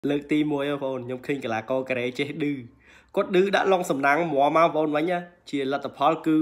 លើកទី1បងខ្ញុំឃើញកីឡាករកូរ៉េចេះឌឺគាត់ឌឺដាក់ឡុងសំណាងមកបងវិញណាជាលទ្ធផលគឺ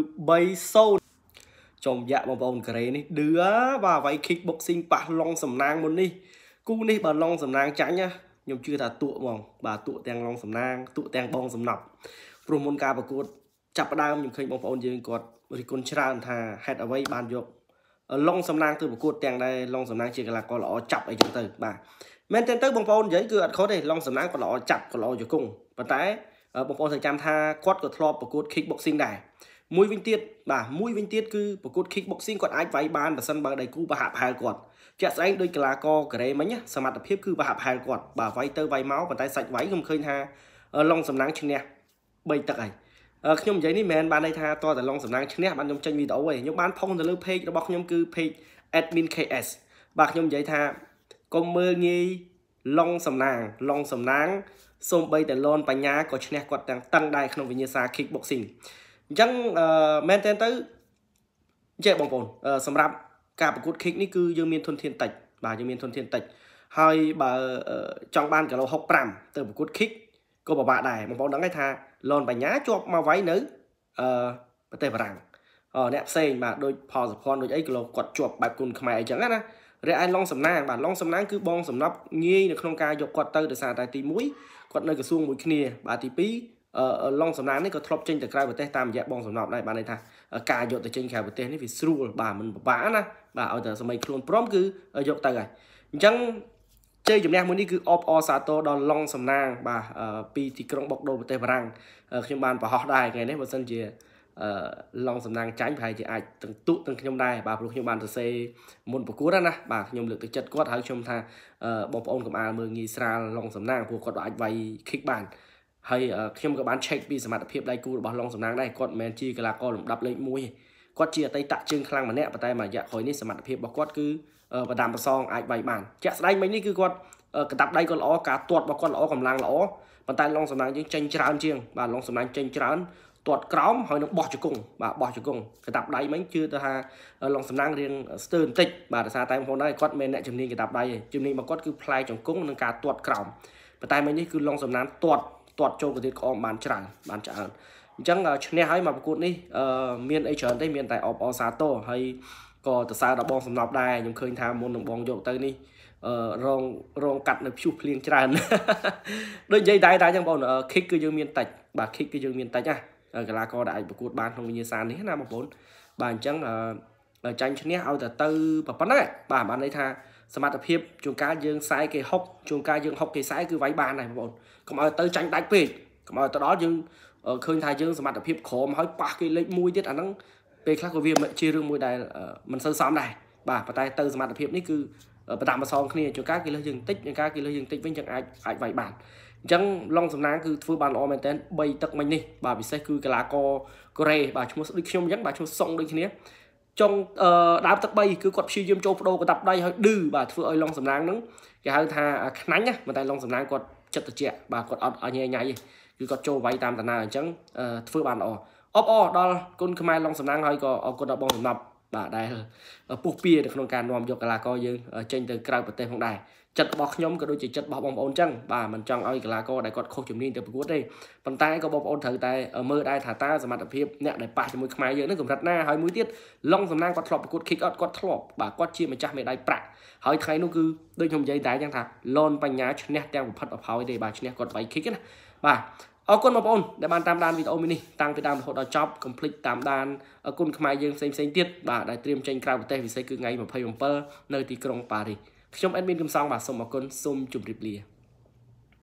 3-0ចំយ៉ាក់បងប្អូនកូរ៉េនេះឌឺបាទអ្វី kick boxing ប៉ះឡុងសំណាងមុននេះគូនេះបើឡុងសំណាងចាញ់ណាខ្ញុំជឿថាតួហ្មងបាទតួទាំងឡុងសំណាងតួទាំងបងសំណប់ព្រោះមុនការប្រកួតចាប់ផ្ដើមខ្ញុំឃើញបងប្អូនយើងគាត់រិះគន់ច្រើនថាហេតុអ្វីបានយកឡុងសំណាងទៅប្រកួតទាំងដែរឡុងសំណាងជាកីឡាករល្អចាប់អីចឹងទៅបាទមែនទេទៅបងប្អូននិយាយគឺអត់ខុសទេឡុងសំណាងក៏ល្អចាប់ក៏ល្អជង្គង់ប៉ុន្តែបងប្អូនត្រូវចាំថាគាត់ក៏ធ្លាប់ប្រកួត kick boxing ដែរមួយវិញទៀតគឺប្រកួត kick boxing គាត់អាចវាយបានបើសិនបើដៃគូប្រហាក់ប្រហែលគាត់ជាក់ស្ដែងដោយកីឡាករកូរ៉េមិញសមត្ថភាពគឺប្រហាក់ប្រហែលគាត់បាទវាយទៅវាយមកប៉ុន្តែសាច់វាយខ្ញុំឃើញថាឡុងសំណាងឈ្នះ3ទឹកហើយខ្ញុំនិយាយនេះមិនមែនបានន័យថាតើឡុងសំណាងឈ្នះបានខ្ញុំចេញវីដេអូទេខ្ញុំបានផុសទៅលើ page របស់ខ្ញុំគឺ page admin KS បាទខ្ញុំនិយាយថាកុំមើលងាយឡុងសំណាងសូម្បីតែលនបញ្ញាក៏ឈ្នះគាត់ទាំងតឹងដែរក្នុងវិញ្ញាសា kick boxing អញ្ចឹងមែនទេទៅចេះបងប្អូនសម្រាប់ការប្រកួត kick នេះគឺយើងមានធនធានតិចបាទយើងមានធនធានតិចហើយបើចង់បានគីឡូ65ទៅប្រកួត kick ក៏ពិបាកដែរបងប្អូនដឹងហើយថាលនបញ្ញាជាប់មកវាយនៅប្រទេសបារាំងអ្នកផ្សេងបាទដូចផលសភ័ណ្ឌដូចអីគីឡូគាត់ជាប់បែបគុណខ្មែរអីចឹងណារយៈឯឡុងសំណាងបាទឡុងសំណាងគឺបងសំណប់ងាយនៅក្នុងការយកគាត់ទៅដោយសារតែទី1គាត់នៅក្រសួងមួយគ្នាបាទទី2ឡុងសំណាងនេះក៏ធ្លាប់ចេញទៅក្រៅប្រទេសតាមរយៈបងសំណប់ដែរបាទន័យថាការយកទៅចេញក្រៅប្រទេសនេះវាស្រួលបាទមិនពិបាកណាបាទឲ្យតែសម័យខ្លួនព្រមគឺយកទៅហើយអញ្ចឹងជ័យជំនះមួយនេះគឺអបអរសាទរដល់ឡុងសំណាងបាទពីទីក្រុងបុកដូរប្រទេសបារាំងខ្ញុំបានប្រហោះដែរថ្ងៃនេះបើសិនជាឡុងសំណាងចាញ់ប្រហែលជាអាចទាំងទុទាំងខ្ញុំដែរបាទព្រោះខ្ញុំបានសរសេរមុនប្រកួតណាបាទខ្ញុំលើកទឹកចិត្តគាត់ហើយខ្ញុំថាបងប្អូនកុំអាលមើលងាយស្រាលឡុងសំណាងព្រោះគាត់អាចវាយ kick បានហើយខ្ញុំក៏បាន check ពីសមត្ថភាពដៃគូរបស់ឡុងសំណាងដែរគាត់មិនមែនជាកីឡាករលំដាប់លេខ1ទេគាត់ជាអតីតជើងខ្លាំងម្នាក់ប៉ុន្តែមួយរយៈក្រោយនេះសមត្ថភាពរបស់គាត់គឺបដាមប្រសងអាចវាយបានជាក់ស្ដែងមិញនេះគឺគាត់កតាប់ដៃគាត់ល្អការទាត់របស់គាត់ល្អកម្លាំងល្អប៉ុន្តែឡុងសំណាងយើងចេញច្រើនជាងបាទឡុងសំណាងចេញច្រើនទាត់ក្រោមហើយនឹងបោះជង្គង់បាទបោះជង្គង់កតាប់ដៃមិញជឿទៅថាឡុងសំណាងរៀងស្ទើរបន្តិចបាទដោយសារតែបងប្អូនដែរគាត់មិនមែនអ្នកជំនាញកតាប់ដៃទេជំនាញរបស់គាត់គឺផ្លែជង្គង់និងការទាត់ក្រោមប៉ុន្តែមិញនេះគឺឡុងសំណាងទាត់ចូលទៅទៀតក្អមបានច្រើនអញ្ចឹងឈ្នះហើយមកប្រកួតនេះមានអីច្រើនទេមានតែអបអរសាទរហើយក៏សរសើរដល់បងសំណប់ដែរខ្ញុំឃើញថាមុននឹងបងយកទៅនេះរងកាត់នៅព្យុះភ្លៀងច្រើនដូចនិយាយដែរតែអញ្ចឹងបង kick គឺយើងមានតិចបាទ kick គឺយើងមានតិចណាកីឡាករដែលអាចប្រកួតបានក្នុងវិញ្ញាសានេះណាបងប្អូនបាទអញ្ចឹងចាញ់ឈ្នះឲ្យតែទៅប៉ុណ្ណឹងបាទបានន័យថាសមត្ថភាពជួនកាលយើងខ្សែគេ6ជួនកាលយើង6គេខ្សែគឺវាយបានដែរបងប្អូនកុំឲ្យទៅចាញ់ដាច់ពេកកុំឲ្យទៅដល់យើងឃើញថាយើងសមត្ថភាពក្រោមហើយប៉ះគេលេខ1ទៀតអាហ្នឹងពេលខ្លះក៏វាជារឿងមួយដែលមិនសូវសមដែរបាទប៉ុន្តែទៅសមត្ថភាពនេះគឺបតាមប្រសងគ្នាជួនកាលគេលើសយើងតិចជួនកាលគេលើសយើងតិចវិញចឹងអាចវាយបានអញ្ចឹងឡុងសំណាងគឺធ្វើបានល្អមែនទែន3ទឹកមិញនេះបាទពិសេសគឺកីឡាករកូរ៉េបាទឈ្មោះដូចខ្ញុំអញ្ចឹងបាទឈ្មោះសុងដូចគ្នាចុងដើមទឹក3គឺគាត់ព្យាយាមចូលបដូរកតាប់ដៃឲ្យឌឺបាទធ្វើឲ្យឡុងសំណាងហ្នឹងគេហៅថាខ្នាញ់ណាប៉ុន្តែឡុងសំណាងគាត់ចិត្តត្រជាក់បាទគាត់អត់ញ៉ៃទេគឺគាត់ចូលវាយតាមតាណាអញ្ចឹងធ្វើបានល្អអបអរដល់គុណខ្មែរឡុងសំណាងហើយក៏អរគុណដល់បងសំណប់បាទដែលពុះពៀនៅក្នុងការនាំយកកីឡាករយើងចេញទៅក្រៅប្រទេសផងដែរចិត្តរបស់ខ្ញុំក៏ដូចជាចិត្តរបស់បងប្អូនអញ្ចឹងបាទមិនចង់ឲ្យកីឡាករដែលគាត់ខុសជំនាញទៅប្រកួតទេប៉ុន្តែក៏បងប្អូនត្រូវតែមើលដែរថាតើសមត្ថភាពអ្នកដែលប៉ះជាមួយខ្មែរយើងនឹងកម្រិតណាហើយមួយទៀតឡុងសំណាងគាត់ធ្លាប់ប្រកួត kick អត់គាត់ធ្លាប់បាទគាត់ជាម្ចាស់មេដាយប្រាក់ហើយថ្ងៃនោះគឺដូចខ្ញុំនិយាយដែរអញ្ចឹងថាលនបញ្ញាឈ្នះទាំងប្រផិតប្រផោយទេបាទឈ្នះគាត់វាយ kick ណាបាទអរគុណបងប្អូនដែលបានតាមដានវីដេអូមួយនេះតាំងពីដើមរហូតដល់ចប់កុំភ្លេចតាមដានគុណខ្មែរយើងផ្សេងទៀតបាទដែលត្រៀមចេញក្រៅប្រទេសពិសេសគឺថ្ងៃ27នៅទីក្រុងប៉ារីសខ្ញុំអេដមីនកំសង់បាទសូមអរគុណសូមជម្រាបលា